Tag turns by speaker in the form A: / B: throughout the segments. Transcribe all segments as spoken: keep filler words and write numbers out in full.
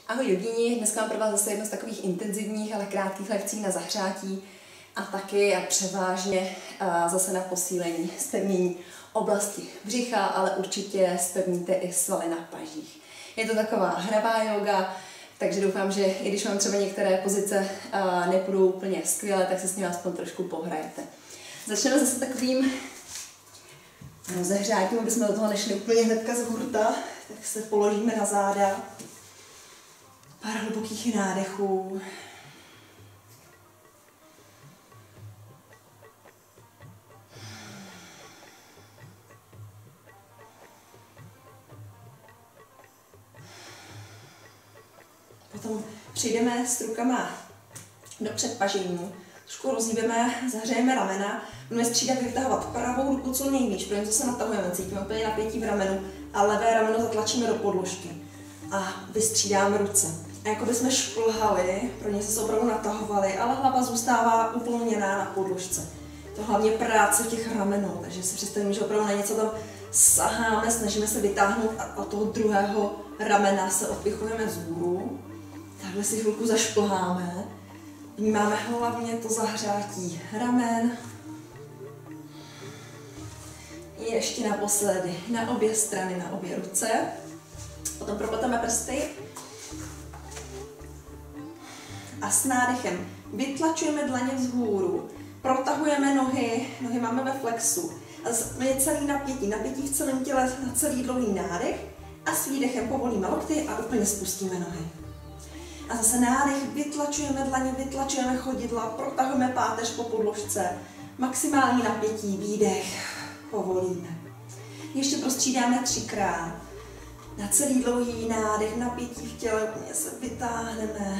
A: Ahoj jogíni, dneska mám pro vás zase jedno z takových intenzivních, ale krátkých lekcí na zahřátí a taky a převážně a zase na posílení, zpevnění oblasti břicha, ale určitě zpevníte i svaly na pažích. Je to taková hravá yoga, takže doufám, že i když vám třeba některé pozice nepůjdou úplně skvěle, tak se s ním aspoň trošku pohrajete. Začneme zase takovým rozehřátím, aby jsme do toho nešli úplně hnedka z hurta, tak se položíme na záda. Pár hlubokých nádechů. Potom přijdeme s rukama do předpažení. Trošku rozhýbeme, zahřejeme ramena. Budeme střídat vytahovat pravou ruku co nejvíc, protože se natahujeme, cítíme úplně napětí v ramenu a levé rameno zatlačíme do podložky. A vystřídáme ruce. A jako bychom šplhali, pro ně se opravdu natahovali, ale hlava zůstává uploněná na podložce. To hlavně práce těch ramenů, takže si představíme, že opravdu na něco tam saháme, snažíme se vytáhnout a od toho druhého ramena se odpichujeme vzhůru. Takhle si chvilku zašplháme. Vnímáme hlavně to zahřátí ramen. Ještě naposledy na obě strany, na obě ruce. Potom propleteme prsty. A s nádechem vytlačujeme dlaně vzhůru, protahujeme nohy, nohy máme ve flexu. A je celý napětí, napětí v celém těle na celý dlouhý nádech a s výdechem povolíme lokty a úplně spustíme nohy. A zase nádech, vytlačujeme dlaně, vytlačujeme chodidla, protahujeme páteř po podložce, maximální napětí, výdech, povolíme. Ještě prostřídáme třikrát. Na celý dlouhý nádech, napětí v těle, úplně se vytáhneme.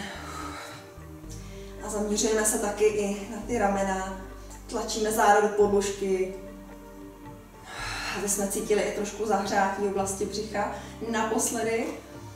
A: A zaměřujeme se taky i na ty ramena, tlačíme záda do podložky, aby jsme cítili i trošku zahřátí v oblasti břicha. Naposledy.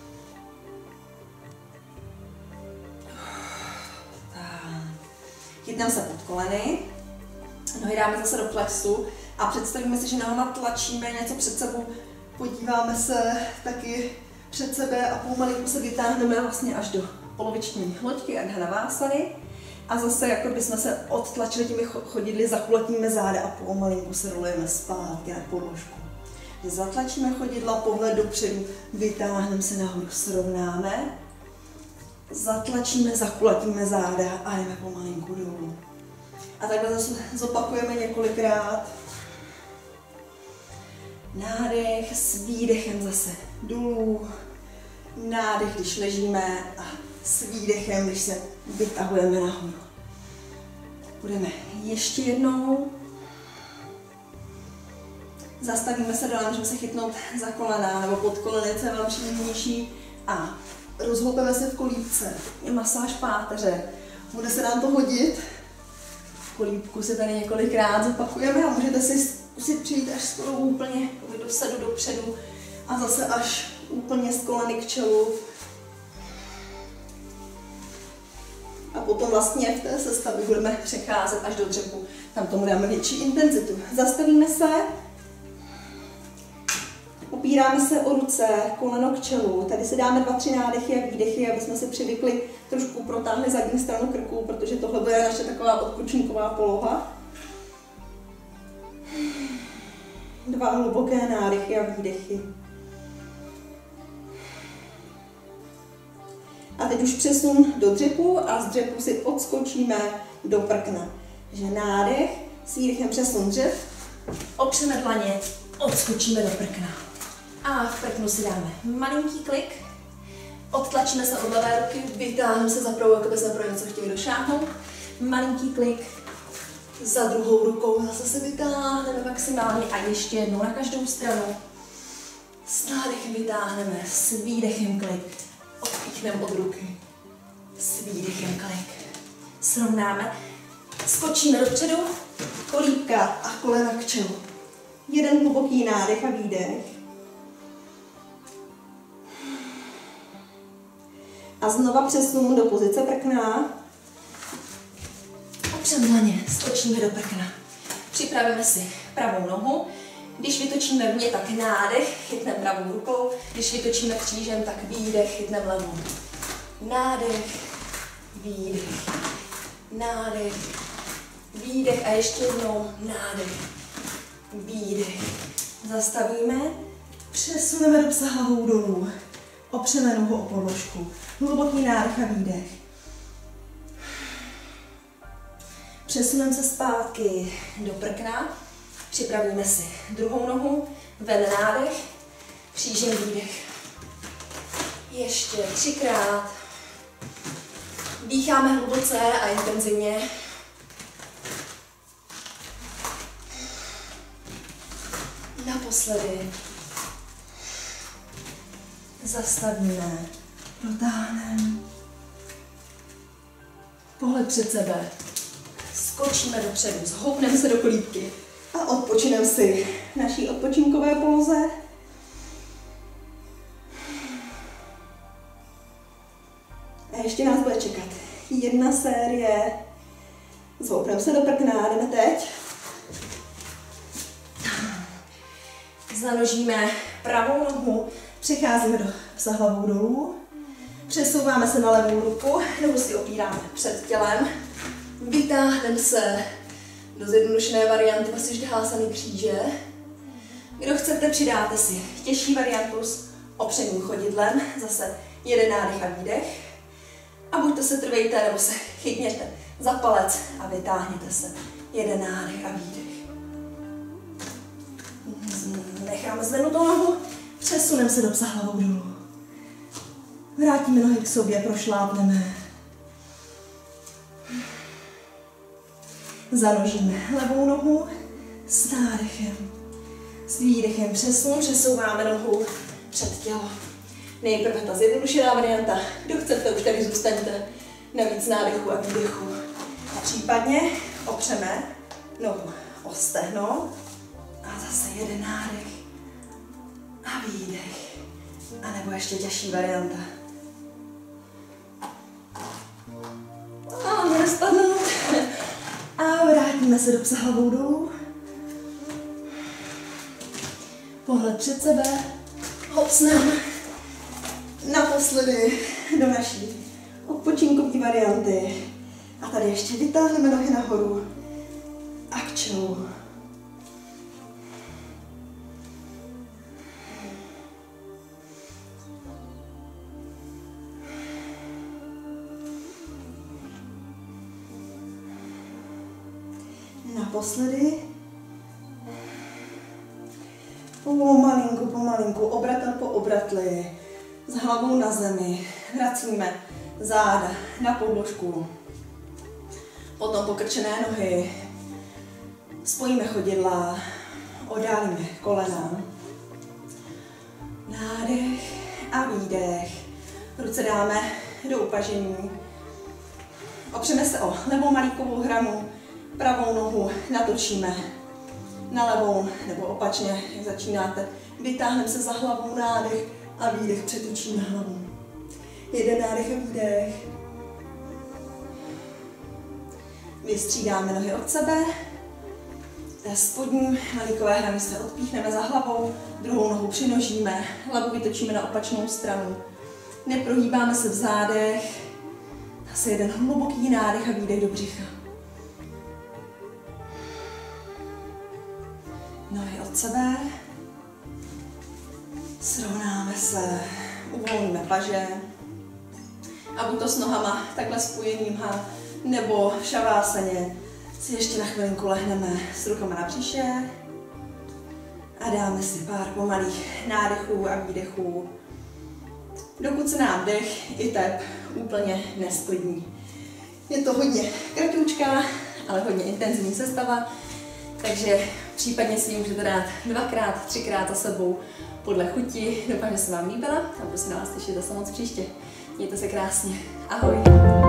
A: Chytneme se pod koleny, nohy dáme zase do flexu a představíme si, že nohama tlačíme něco před sebou, podíváme se taky před sebe a pomalinku se vytáhneme vlastně až do poloviční loďky Ardhanavásany a zase jako bychom se odtlačili těmi chodidly, zakulatíme záda a pomalinku se rolujeme zpátky na podložku. Zatlačíme chodidla, pohled dopředu, vytáhneme se nahoru, srovnáme, zatlačíme, zakulatíme záda a jdeme pomalinku dolů. A takhle zase zopakujeme několikrát. Nádech s výdechem zase dolů. Nádech, když ležíme a s výdechem, když se vytahujeme nahoru. Budeme ještě jednou. Zastavíme se dole, můžeme se chytnout za kolena nebo pod koleny, co je vám příjemnější. A rozhoupeme se v kolíbce. Je masáž páteře. Bude se nám to hodit. Kolíbku si tady několikrát zopakujeme a můžete si zkusit přijít až skoro úplně do sadu dopředu a zase až úplně z koleny k čelu. A potom vlastně v té sestavě budeme přecházet až do dřepu. Tam tomu dáme větší intenzitu. Zastavíme se. Opíráme se o ruce, koleno k čelu. Tady si dáme dva, tři nádechy a výdechy, aby jsme si přivykli, trošku protáhli zadní stranu krku, protože tohle bude naše taková odpočinková poloha. Dva hluboké nádechy a výdechy. A teď už přesun do dřepu a z dřepu si odskočíme do prkna. Takže nádech, s výdechem přesun dřep, opřeme dlaně, odskočíme do prkna. A v prknu si dáme malinký klik, odtlačíme se od levé ruky, vytáhneme se za pravou, jako bychom pro něco chtěli došáhnout. Malinký klik, za druhou rukou zase se vytáhneme maximálně a ještě jednou na každou stranu. S nádechem vytáhneme, s výdechem klik, odpíchneme od ruky, s výdechem klik. Srovnáme, skočíme dopředu, kolíbka a kolena k čelu. Jeden hluboký nádech a výdech. A znova přesunu do pozice prkna. Opřeme dlaně, skočíme do prkna. Připravíme si pravou nohu. Když vytočíme vně, tak nádech, chytneme pravou rukou. Když vytočíme křížem, tak výdech, chytneme levou. nádech, výdech, nádech, výdech a ještě jednou nádech, výdech. Zastavíme, přesuneme do psa hlavou dolů, opřeme nohu o podložku, hluboký nádech a výdech. Přesuneme se zpátky do prkna, připravíme si druhou nohu, ven nádech, křížem výdech. Ještě třikrát. Dýcháme hluboce a intenzivně. Naposledy. Zastavíme, protáhneme. Pohled před sebe. Skočíme dopředu, zhoupneme se do kolíbky a odpočineme si v naší odpočinkové poloze. A ještě nás bude čekat jedna série. Zhoupneme se do prkna, jdeme teď. Zanožíme pravou nohu, přecházíme do psa hlavou dolů. Přesouváme se na levou ruku, nohu si opíráme před tělem. Vytáhneme se do zjednodušené varianty Vasyždhásany kříže. Kdo chcete, přidáte si těžší variantu s opřeným chodidlem, zase jeden nádech a výdech. A buď to se trvejte, nebo se chytněte za palec a vytáhněte se. Jeden nádech a výdech. Necháme zvednutou nohu, přesuneme se do psa hlavou dolů. Vrátíme nohy k sobě, prošlápneme. Zanožíme levou nohu s nádechem. S výdechem přesun, přesouváme nohu před tělo. Nejprve ta zjednodušená varianta. Kdo chcete, už tady zůstaňte na víc nádechu a výdechu. A případně opřeme nohu o stehno a zase jeden nádech a výdech. A nebo ještě těžší varianta. A může spadnout. A vrátíme se do psa hlavou dolů. Pohled před sebe. Hopsneme. Naposledy do naší odpočinkové varianty. A tady ještě vytáhneme nohy nahoru. A k čelu. Naposledy. Pomalinku, pomalinku, obratel po obratli. S hlavou na zemi. Vracíme záda na podložku. Potom pokrčené nohy. Spojíme chodidla. Oddálíme kolena. Nádech a výdech. Ruce dáme do upažení. Opřeme se o levou malíkovou hranu. Pravou nohu natočíme na levou, nebo opačně, jak začínáte. Vytáhneme se za hlavou, nádech a výdech, přetočíme hlavu. Jeden nádech a výdech. Vystřídáme nohy od sebe. Té spodní malíkové hrany se odpíchneme za hlavou, druhou nohu přinožíme, hlavu vytočíme na opačnou stranu. Neprohýbáme se v zádech. Zase jeden hluboký nádech a výdech do břicha. Nohy od sebe, srovnáme se, uvolníme paže a buď to s nohama takhle spojenýma, nebo v šavásaně si ještě na chvilinku lehneme s rukama na břiše a dáme si pár pomalých nádechů a výdechů, dokud se nám dech i tep úplně nesklidní. Je to hodně kratoučká, ale hodně intenzivní sestava, takže případně si ji můžete dát dvakrát, třikrát za sebou podle chuti. Doufám, že se vám líbila a budu se na vás těšit zase moc příště. Mějte se krásně. Ahoj!